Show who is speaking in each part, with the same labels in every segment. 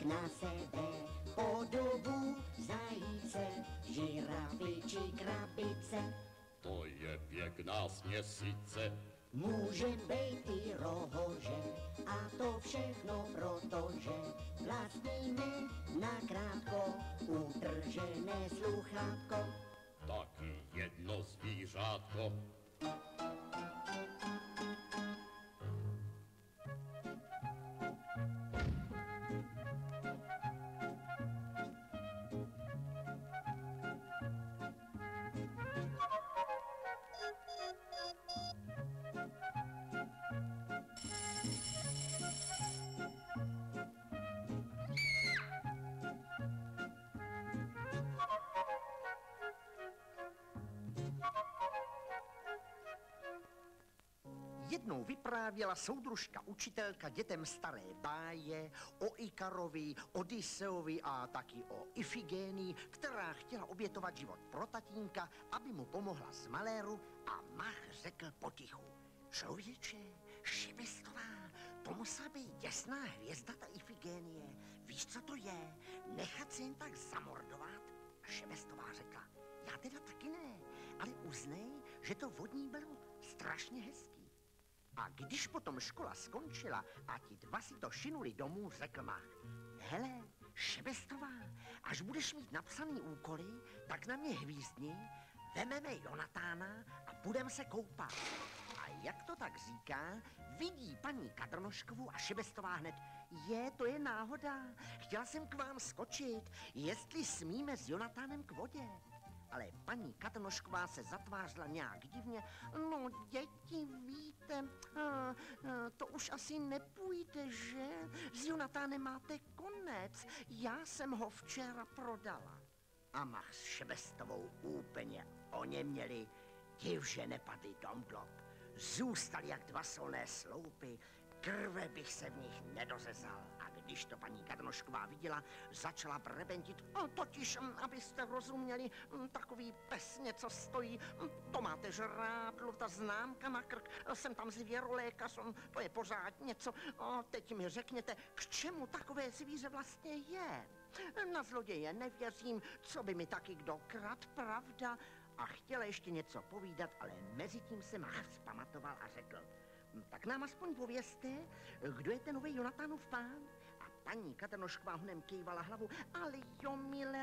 Speaker 1: na sebe podobu zajíce, žirafy či krabice.
Speaker 2: To je pěkná směsice.
Speaker 1: Může být i rohože, a to všechno protože vlastníme nakrátko utržené sluchátko.
Speaker 2: Taky jedno zvířátko.
Speaker 3: Jednou vyprávěla soudružka učitelka dětem staré báje o Ikarovi, Odysseovi a taky o Ifigénii, která chtěla obětovat život pro tatínka, aby mu pomohla z maléru, a Mach řekl potichu: člověče, Šebestová, to musela být děsná hvězda, ta Ifigénie. Víš, co to je? Nechat se jen tak zamordovat? A Šebestová řekla: já teda taky ne, ale uznej, že to vodní bylo strašně hezký. A když potom škola skončila a ti dva si to šinuli domů, řekl Mach: hele, Šebestová, až budeš mít napsaný úkoly, tak na mě hvízdni, vememe Jonatána a budeme se koupat. A jak to tak říká, vidí paní Kadrnoškovou a Šebestová hned: to je náhoda, chtěla jsem k vám skočit, jestli smíme s Jonatánem k vodě. Ale paní Kadrnošková se zatvářila nějak divně: no děti, víte, to už asi nepůjde, že? S Jonatánem máte konec, já jsem ho včera prodala. A Mach s Šebestovou úplně oněměli, div, že nepadli domdlob. Zůstali jak dva solné sloupy, krve bych se v nich nedozezal. A když to paní Kadrnošková viděla, začala brebentit: totiž, abyste rozuměli, takový pes něco stojí, to máte žrádlo, ta známka na krk, jsem tam zvěrolékař, to je pořád něco. Teď mi řekněte, k čemu takové zvíře vlastně je? Na zloděje nevěřím, co by mi taky kdo krad, pravda? A chtěla ještě něco povídat, ale mezi tím se Mach vzpamatoval a řekl: tak nám aspoň povězte, kdo je ten nový Jonatánův pán? A paní Kadrnošková hnem kývala hlavu: ale jo, milé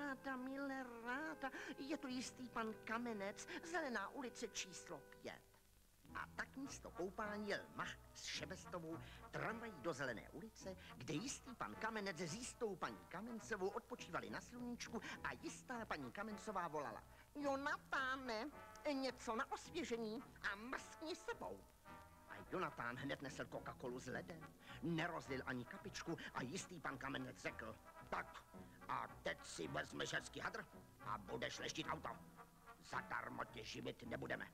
Speaker 3: ráda, je to jistý pan Kamenec, Zelená ulice číslo 5. A tak místo koupání jel Mach s Šebestovou tramvají do Zelené ulice, kde jistý pan Kamenec s jistou paní Kamencovou odpočívali na sluníčku a jistá paní Kamencová volala: Jonatáne, něco na osvěžení a mrskni sebou. A Jonatán hned nesl Coca-Colu s ledem, nerozlil ani kapičku a jistý pan Kamenec řekl: tak a teď si vezmeš hezký hadr a budeš leštit auto. Zadarmo tě živit nebudeme.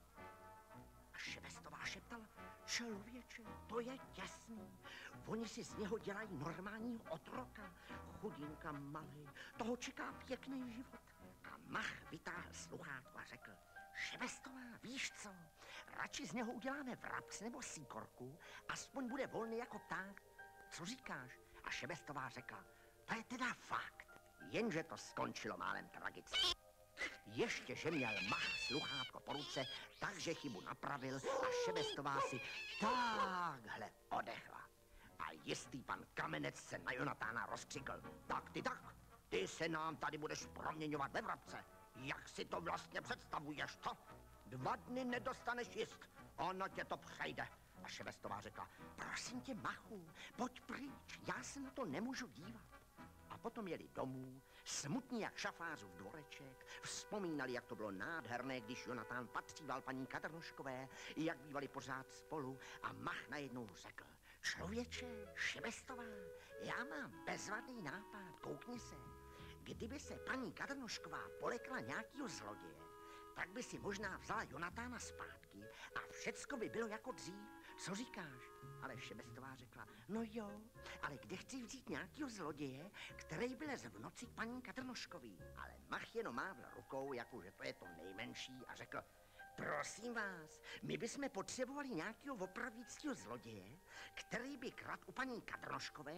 Speaker 3: A Šebestová šeptala: člověče, to je těsný. Oni si z něho dělají normálního otroka. Chudinka malý, toho čeká pěkný život. A Mach vytáhl sluchátko a řekl: Šebestová, víš co? Radši z něho uděláme vrabce nebo síkorku, aspoň bude volný jako pták. Co říkáš? A Šebestová řekla: to je teda fakt. Jenže to skončilo málem tragicky. Ještě, že měl Mach sluchátko po ruce, takže chybu napravil a Šebestová si takhle odechla. A jistý pan Kamenec se na Jonatána rozkřikl: tak, ty se nám tady budeš proměňovat ve vrabce. Jak si to vlastně představuješ, co? 2 dny nedostaneš jíst, ono tě to přejde. A Šebestová řekla: prosím tě, Machu, pojď pryč, já se na to nemůžu dívat. A potom jeli domů, smutní jak šafářův dvoreček, vzpomínali, jak to bylo nádherné, když Jonatán patříval paní Kadrnoškové, jak bývali pořád spolu, a Mach najednou řekl: člověče, Šebestová, já mám bezvadný nápad, koukni se. Kdyby se paní Kadrnošková polekla nějakýho zloděje, tak by si možná vzala Jonatána zpátky a všecko by bylo jako dřív. Co říkáš? Ale Šebestová řekla: no jo, ale kde chci vzít nějakýho zloděje, který by lez v noci k paní Kadrnoškový? Ale Mach jenom mávl rukou, jako že to je to nejmenší, a řekl: prosím vás, my bychom potřebovali nějakého opravícího zloděje, který by kradl u paní Kadrnoškové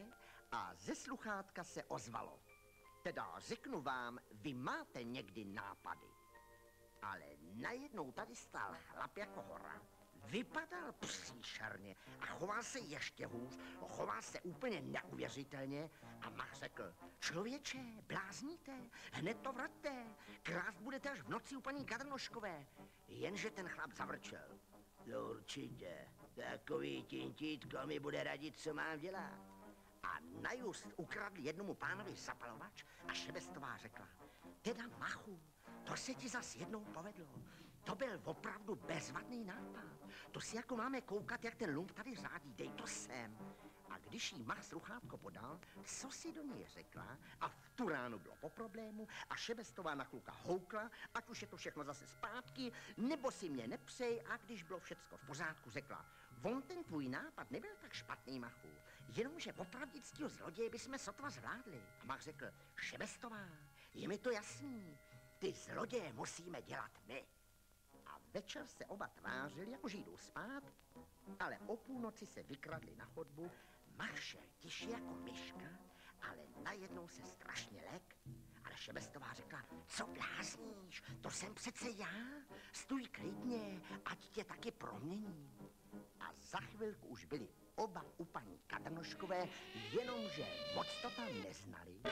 Speaker 3: A ze sluchátka se ozvalo. Teda řeknu vám, vy máte někdy nápady. Ale najednou tady stál chlap jako hora. Vypadal příšerně a choval se ještě hůř, choval se úplně neuvěřitelně a Mach řekl, člověče, blázníte, hned to vraťte, krást budete až v noci u paní Kadrnoškové. Jenže ten chlap zavrčel. No určitě, takový tintítko mi bude radit, co mám dělat. A najust ukradl jednomu pánovi zapalovač a Šebestová řekla, teda Machu, to se ti zas jednou povedlo. To byl opravdu bezvadný nápad. To si jako máme koukat, jak ten lump tady řádí, dej to sem. A když jí Mach sluchátko podal, co si do něj řekla a v tu ránu bylo po problému a Šebestová na kluka houkla, ať už je to všechno zase zpátky, nebo si mě nepřej a když bylo všecko v pořádku, řekla, on ten tvůj nápad nebyl tak špatný, Machu, jenomže opravdictvího zloděje bychom sotva zvládli. A Mach řekl, Šebestová, je mi to jasný, ty zloděje musíme dělat my. A večer se oba tvářili, jako že jdou spát, ale o půlnoci se vykradli na chodbu. Mach šel tiše jako myška, ale najednou se strašně lek. Ale Šebestová řekla, co blázníš, to jsem přece já, stůj klidně, ať tě taky promění. A za chvilku už byli oba u paní Kadrnoškové, jenomže moc to tam neznali.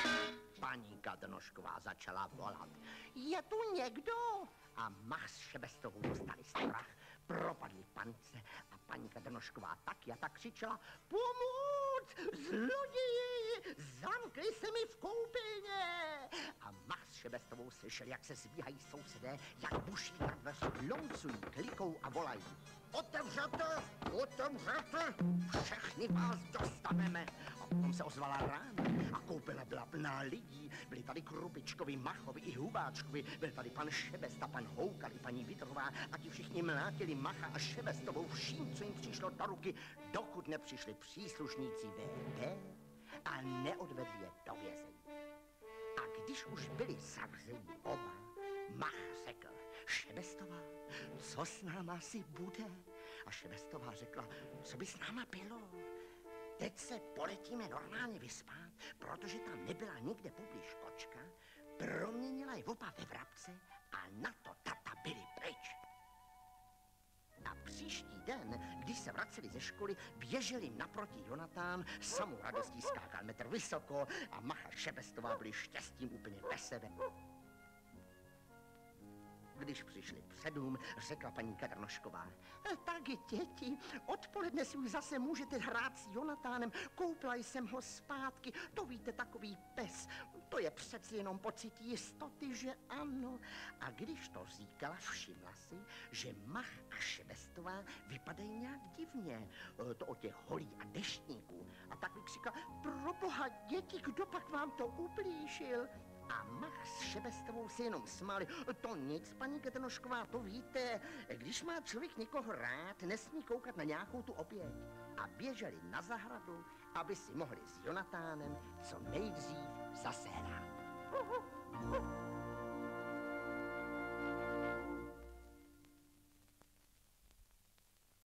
Speaker 3: Paní Kadrnošková začala volat, je tu někdo? A Mach s Šebestovou dostali strach, propadli panice a paní Kadrnošková taky a tak křičela, pomoc, zloději, zamkli se mi v koupelně. A Mach s Šebestovou slyšeli, jak se zbíhají sousedé, jak buší na dveře, lomcují, klikou a volají. Otevřete, otevřete, všechny vás dostaneme. A potom se ozvala rána a koupele byla plná lidí. Byli tady Krupičkovi, Machovi i Hubáčkovi, byl tady pan Šebesta, pan Houkal i paní Vidrová a ti všichni mlátili Macha a Šebestovou vším, co jim přišlo do ruky, dokud nepřišli příslušníci VD a neodvedli je do vězení. A když už byli zavřeni oba, Mach řekl, Šebestová, co s náma asi bude? A Šebestová řekla, co by s náma bylo? Teď se poletíme normálně vyspát, protože tam nebyla nikde poblíž kočka, proměnila je oba ve vrabce a na to tata byli pryč. Na příští den, když se vraceli ze školy, běžel jim naproti Jonatán, samou radostí skákal metr vysoko a Mach a Šebestová byli štěstím úplně bez sebe. Když přišli před dům, řekla paní Kadrnošková, tak děti, odpoledne si už zase můžete hrát s Jonatánem, koupila jsem ho zpátky, to víte, takový pes, to je přeci jenom pocit jistoty, že ano. A když to říkala, všimla si, že Mach a Šebestová vypadají nějak divně, to od těch holí a deštníků. A tak vykřikla, proboha děti, kdo pak vám to ublížil? A Mach s Šebestovou si jenom smáli. To nic, paní Kadrnošková, to víte. Když má člověk někoho rád, nesmí koukat na nějakou tu oběť. A běželi na zahradu, aby si mohli s Jonatánem co nejdřív zase hrát.